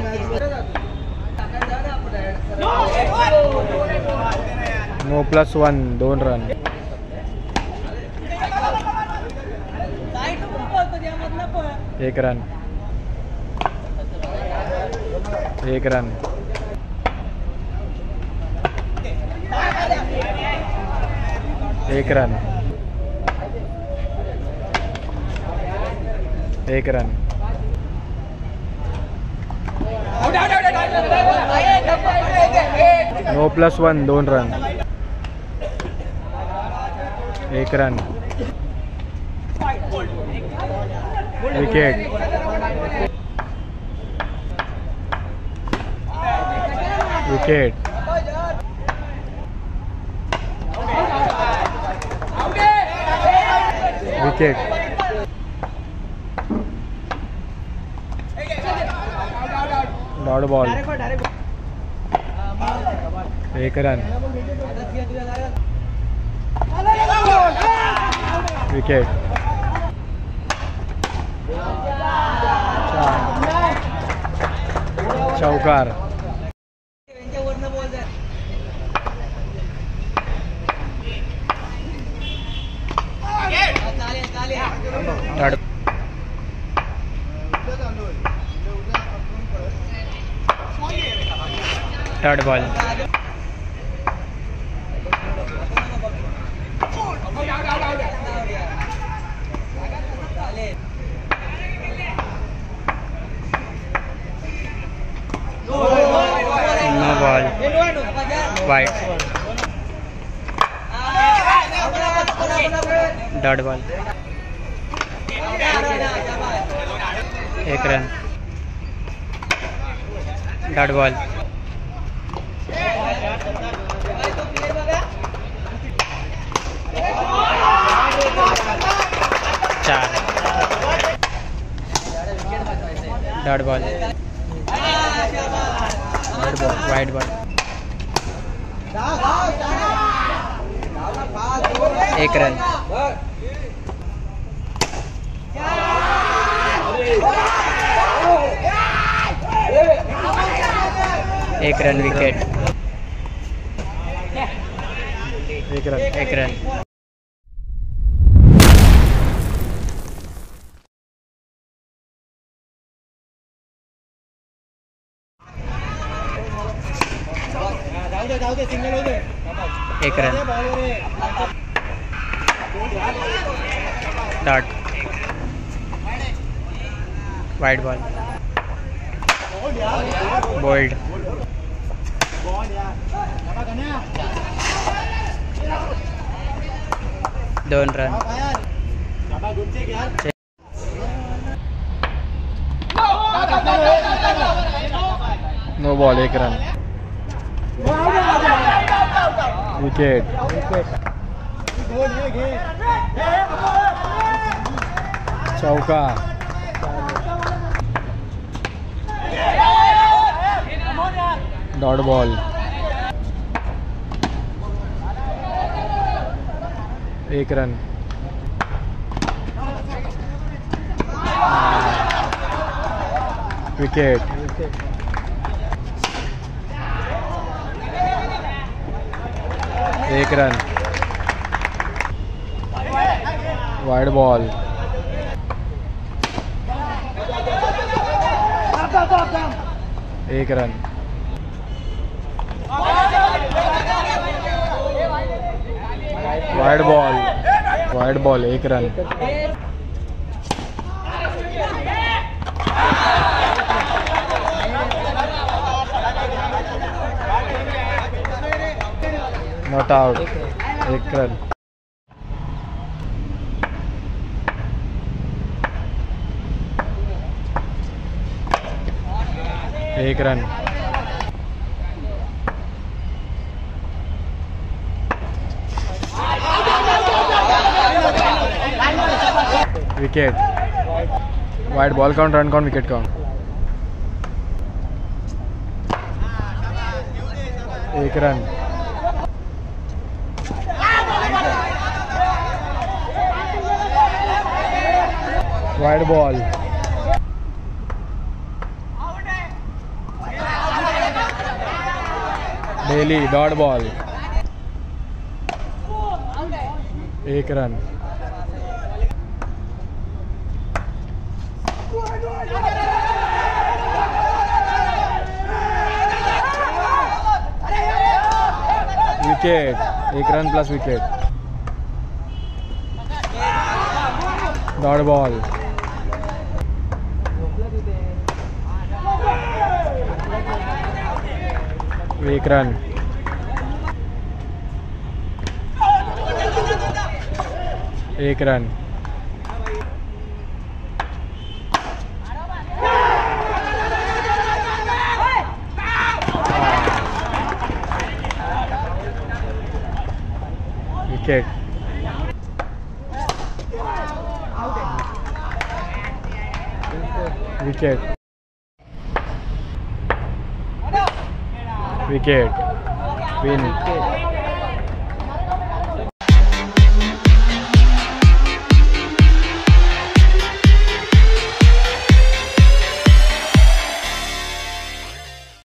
No +1 2 run. 1 run. 1 run. 1 run. 1 run. No +1 2 run. 1 run. Wicket. Wicket. Wicket. Dot ball. 1 run. Wicket. चौकार. Third ball. No ball. Wide. Dot ball. 1 run. Dot ball. 4. Dot ball. Wide ball. 1 run. 1 run. Wicket. 1 run. 1 run. एक run. Dot. Wide ball. Bowled. 2 run. No ball. 1 run. Wicket. चौका. Dot ball. 1 run. Wicket. एक run. Wide ball. एक run. Wide ball. Wide ball. 1 run. Not out. 1 run. एक run. Wicket. Wide ball count. Run count. Wicket count. 1 run. Wide ball. Daily dot ball, 1 run. Wicket, 1 run plus wicket. Dot ball, 1 run. एक run. Wicket, wicket, wicket, win.